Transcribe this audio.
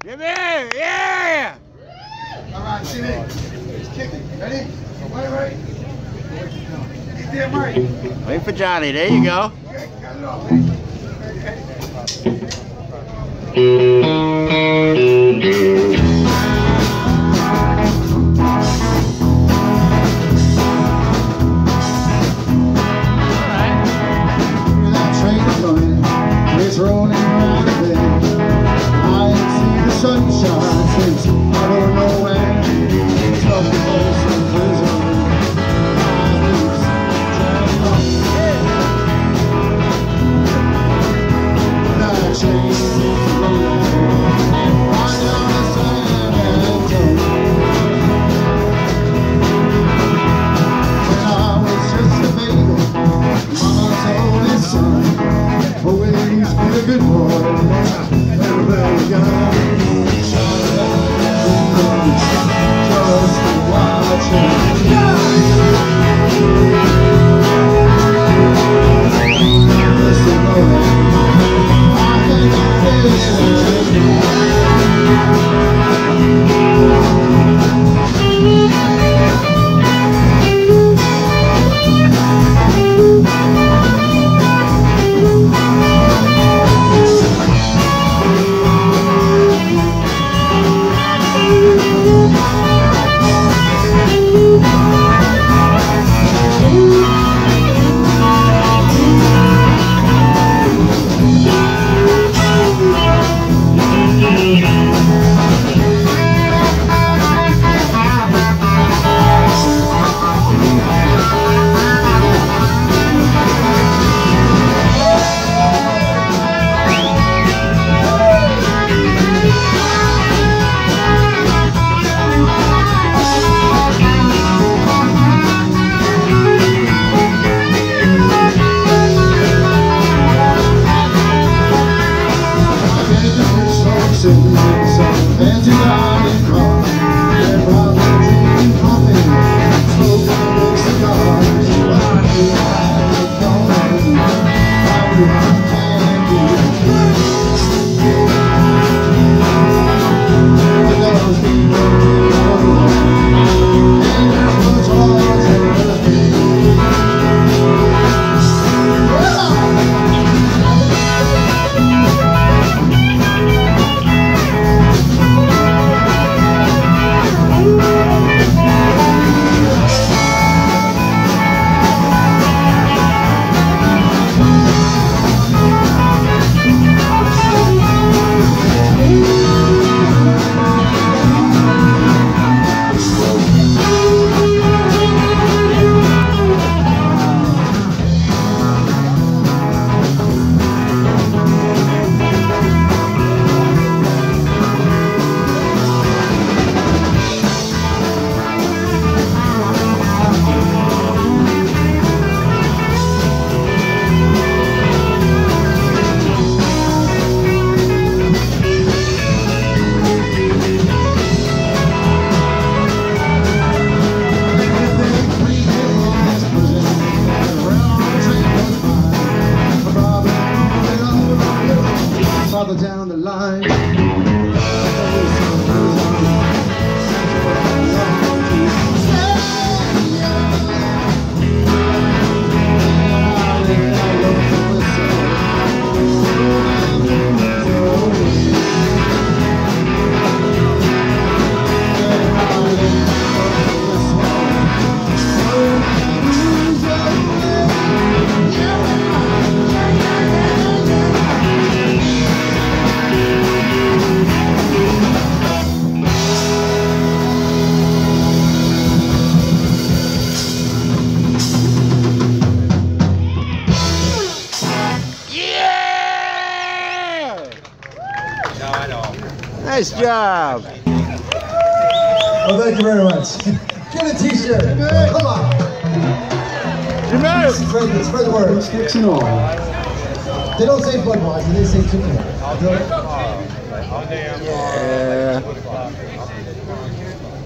Jimmy! Yeah! All right, Jimmy. Let's kick it. Ready? Right. Get there, Mike. Wait for Johnny. There you go. Okay, cut it off, man. That train is coming. It's rolling around a bend. I ain't seen the sunshine since I don't know when. It's up to Folsom prison. That train is rolling right down the San Antonio. When I was just a baby, Mama told his son, always be a good boy, everybody got just to watch him. Listen, boy, I think I feel down the line. Nice job. Well, thank you very much. Get a t-shirt. Come on. Spread the word. Sticks and all. They don't say Budweiser, they say Toucan. Yeah.